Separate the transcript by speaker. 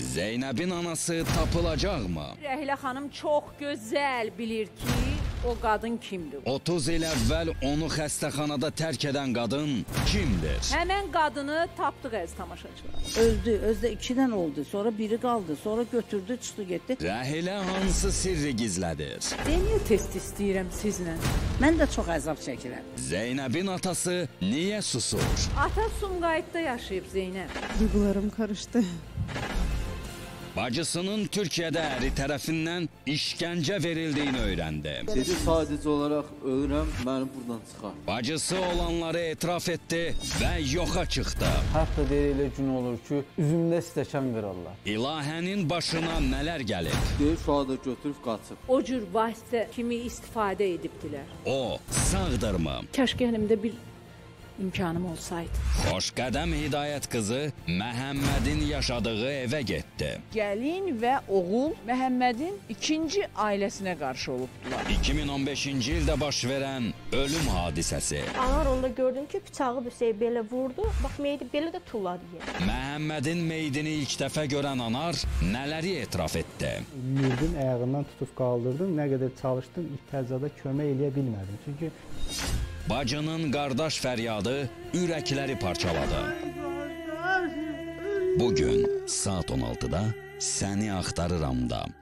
Speaker 1: Zeynəbin anası tapılacaqmı?
Speaker 2: Rəhlə xanım çox gözəl bilir ki, o qadın kimdir.
Speaker 1: 30 il əvvəl onu xəstəxanada tərk edən qadın kimdir?
Speaker 2: Həmən qadını tapdıq əziz tamaşaçılar.
Speaker 3: Özdə 2 dənə oldu, sonra biri qaldı, sonra götürdü, çıxdı, getdi.
Speaker 1: Rəhilə hansı sirri gizlədir?
Speaker 2: Niyə test istəyirəm sizlə?
Speaker 3: Mən də çox əzab çəkirəm.
Speaker 1: Zeynəbin atası niyə susur?
Speaker 2: Ata Sumqayıtda yaşayıb Zeynəb.
Speaker 4: Duygularım karıştı.
Speaker 1: Bacısının Türkiyədə əri tərəfindən işgəncə verildiyini öyrəndi.
Speaker 5: Dedi sadəcə olaraq ölürəm, məni buradan çıxar.
Speaker 1: Bacısı olanları etiraf etdi və yoxa çıxdı.
Speaker 5: Hətta deyir elə gün olur ki, üzümdə stəkan qırarlar.
Speaker 1: İlahənin başına nələr gəlib?
Speaker 5: Deyir uşağı da götürüb qaçıb.
Speaker 2: O cür vasitə kimi istifadə edibdilər.
Speaker 1: O sağdırmı?
Speaker 2: Kəşke əlimdə bir imkanım olsaydı.
Speaker 1: Xoşqədəm Hidayət qızı Məhəmmədin yaşadığı evə getdi.
Speaker 6: Gəlin və oğul Məhəmmədin ikinci ailəsinə qarşı olubdular.
Speaker 1: 2015-ci ildə baş verən ölüm hadisəsi.
Speaker 7: Anar onda gördüm ki, bıçağı bir şey belə vurdu. Bax, meyidi belə də tulladı yer.
Speaker 1: Məhəmmədin meydini ilk dəfə görən anar nələri etiraf etdi?
Speaker 8: Yurdun ayağından tutub qaldırdım. Nə qədər çalışdım, ihtiyacada kömək eləyə bilmədim. Çünki
Speaker 1: bacının qardaş fəryadı ürəkləri parçaladı. Bugün saat 16-da Səni Axtarıramda